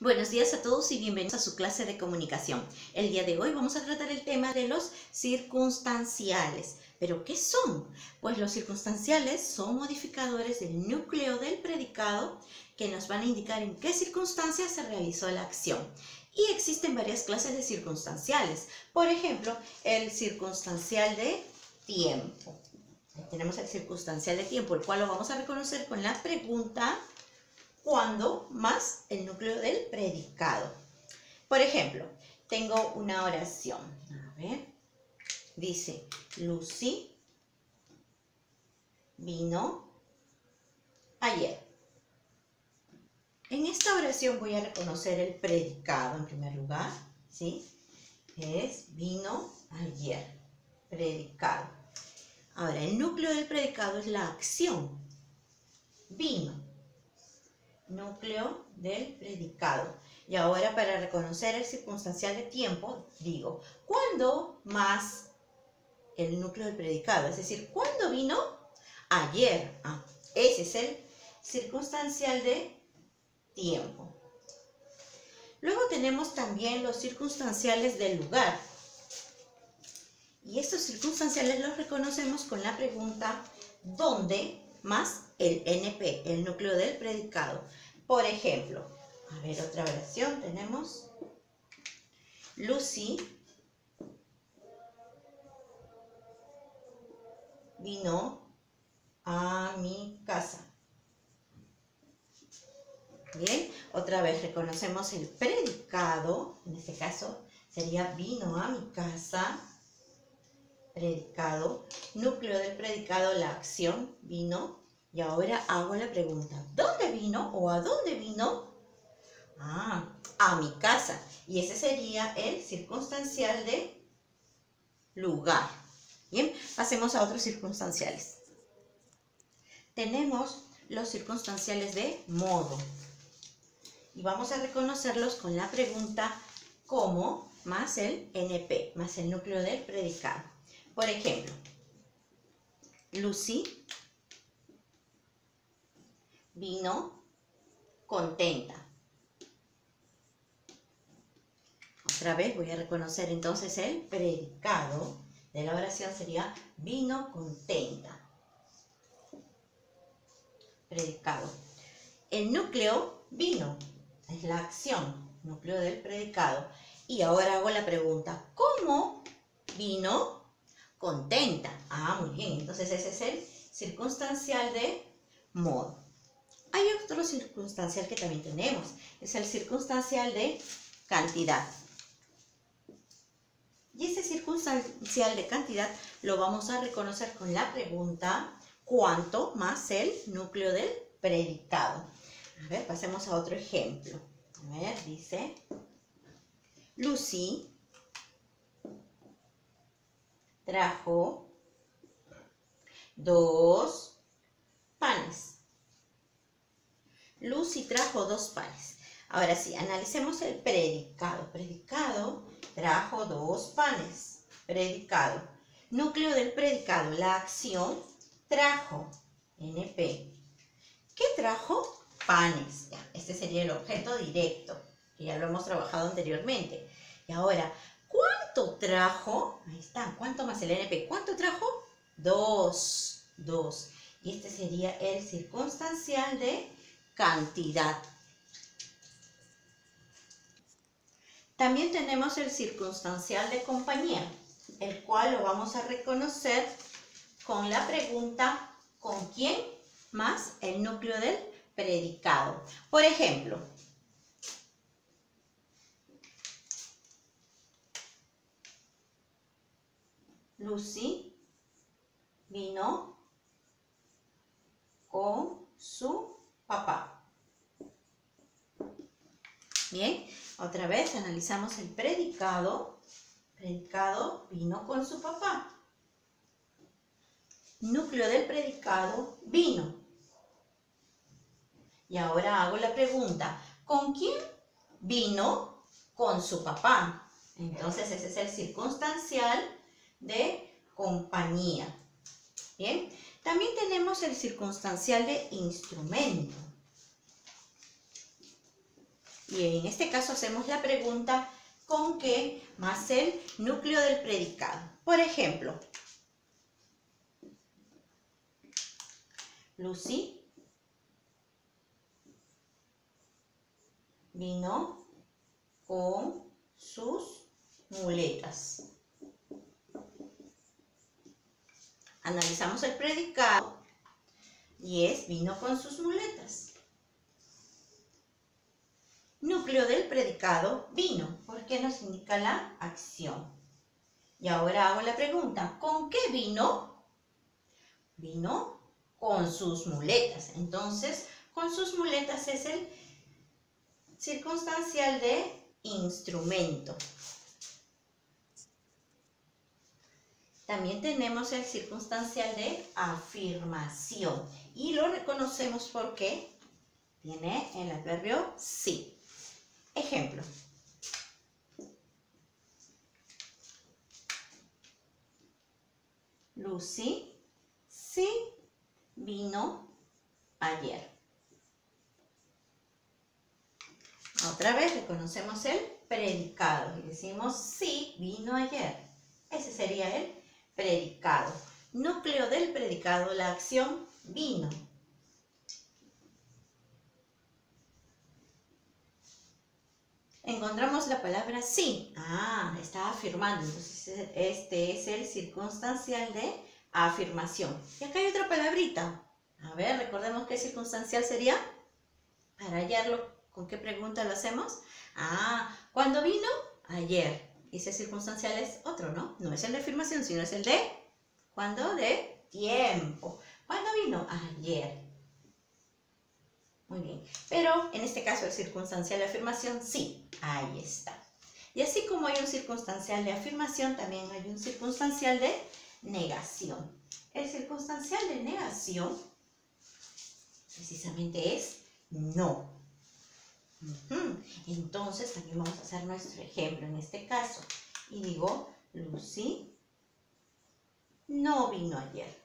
Buenos días a todos y bienvenidos a su clase de comunicación. El día de hoy vamos a tratar el tema de los circunstanciales. ¿Pero qué son? Pues los circunstanciales son modificadores del núcleo del predicado que nos van a indicar en qué circunstancias se realizó la acción. Y existen varias clases de circunstanciales. Por ejemplo, el circunstancial de tiempo. Tenemos el circunstancial de tiempo, el cual lo vamos a reconocer con la pregunta ¿cuándo? Más el núcleo del predicado. Por ejemplo, tengo una oración. A ver. Dice, Lucy vino ayer. En esta oración voy a reconocer el predicado en primer lugar, ¿sí? Es vino ayer, predicado. Ahora, el núcleo del predicado es la acción. Vino. Núcleo del predicado. Y ahora para reconocer el circunstancial de tiempo, digo, ¿cuándo más el núcleo del predicado? Es decir, ¿cuándo vino? Ayer. Ese es el circunstancial de tiempo. Luego tenemos también los circunstanciales del lugar. Y estos circunstanciales los reconocemos con la pregunta ¿dónde? Más el NP, el núcleo del predicado. Por ejemplo, a ver, otra oración tenemos. Lucy vino a mi casa. Bien, otra vez reconocemos el predicado. En este caso sería vino a mi casa. Predicado. Núcleo del predicado, la acción, vino. Y ahora hago la pregunta, ¿dónde vino o a dónde vino? A mi casa. Y ese sería el circunstancial de lugar. Bien, pasemos a otros circunstanciales. Tenemos los circunstanciales de modo. Y vamos a reconocerlos con la pregunta ¿cómo? Más el NP, más el núcleo del predicado. Por ejemplo, Lucy vino contenta. Otra vez voy a reconocer entonces el predicado de la oración sería vino contenta. Predicado. El núcleo vino es la acción, núcleo del predicado. Y ahora hago la pregunta, ¿cómo vino contenta? Muy bien, entonces ese es el circunstancial de modo. Hay otro circunstancial que también tenemos, es el circunstancial de cantidad. Y ese circunstancial de cantidad lo vamos a reconocer con la pregunta ¿cuánto? Más el núcleo del predicado. A ver, pasemos a otro ejemplo. A ver, dice, Lucy trajo 2 panes. Lucy trajo 2 panes. Ahora sí, analicemos el predicado. Predicado trajo 2 panes. Predicado. Núcleo del predicado, la acción trajo. NP. ¿Qué trajo? Panes. Ya, este sería el objeto directo, que ya lo hemos trabajado anteriormente. Y ahora, ¿cuánto trajo? Ahí está. ¿Cuánto más el NP? ¿Cuánto trajo? 2. 2. Y este sería el circunstancial de cantidad. También tenemos el circunstancial de compañía, el cual lo vamos a reconocer con la pregunta ¿con quién? Más el núcleo del predicado. Por ejemplo, Lucy vino con su papá. Bien, otra vez analizamos el predicado. Predicado vino con su papá. Núcleo del predicado vino. Y ahora hago la pregunta, ¿con quién vino? Con su papá. Entonces ese es el circunstancial de compañía. Bien, también tenemos el circunstancial de instrumento. Y en este caso hacemos la pregunta ¿con qué? Más el núcleo del predicado. Por ejemplo, Lucy vino con sus muletas. Analizamos el predicado y es vino con sus muletas. Núcleo del predicado vino, porque nos indica la acción. Y ahora hago la pregunta, ¿con qué vino? Vino con sus muletas. Entonces, con sus muletas es el circunstancial de instrumento. También tenemos el circunstancial de afirmación. Y lo reconocemos porque tiene el adverbio sí. Ejemplo. Lucy sí vino ayer. Otra vez reconocemos el predicado y decimos sí vino ayer. Ese sería el predicado. Núcleo del predicado, la acción vino. Encontramos la palabra sí. Está afirmando. Entonces este es el circunstancial de afirmación. Y acá hay otra palabrita. A ver, recordemos qué circunstancial sería. Para hallarlo, ¿con qué pregunta lo hacemos? ¿Cuándo vino? Ayer. Y ese circunstancial es otro, ¿no? No es el de afirmación, sino es el de ¿cuándo? De tiempo. ¿Cuándo vino? Ayer. Muy bien. Pero en este caso el circunstancial de afirmación, sí, ahí está. Y así como hay un circunstancial de afirmación, también hay un circunstancial de negación. El circunstancial de negación precisamente es no. Entonces también vamos a hacer nuestro ejemplo en este caso. Y digo, Lucy no vino ayer.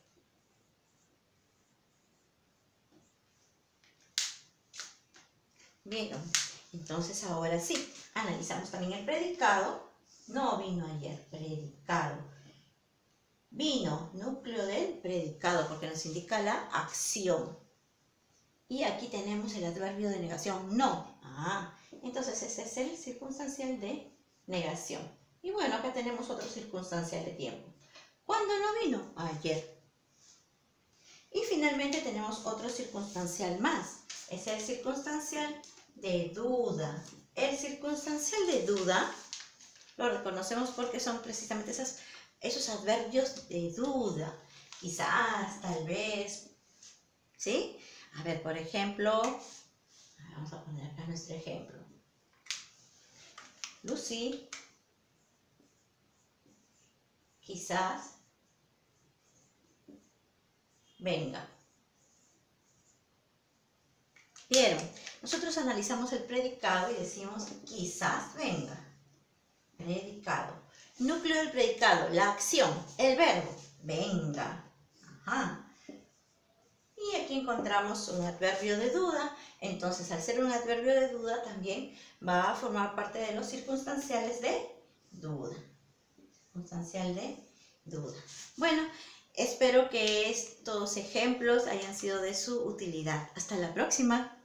Bien, entonces ahora sí, analizamos también el predicado. No vino ayer, predicado. Vino, núcleo del predicado, porque nos indica la acción. Y aquí tenemos el adverbio de negación, no. Entonces ese es el circunstancial de negación. Y bueno, acá tenemos otro circunstancial de tiempo. ¿Cuándo no vino? Ayer. Y finalmente tenemos otro circunstancial más. Es el circunstancial de duda. El circunstancial de duda lo reconocemos porque son precisamente esos adverbios de duda. Quizás, tal vez, ¿sí? A ver, por ejemplo, vamos a poner acá nuestro ejemplo. Lucy quizás venga. ¿Vieron? Nosotros analizamos el predicado y decimos quizás venga. Predicado. Núcleo del predicado, la acción, el verbo, venga. Y aquí encontramos un adverbio de duda. Entonces, al ser un adverbio de duda, también va a formar parte de los circunstanciales de duda. Circunstancial de duda. Bueno, espero que estos ejemplos hayan sido de su utilidad. Hasta la próxima.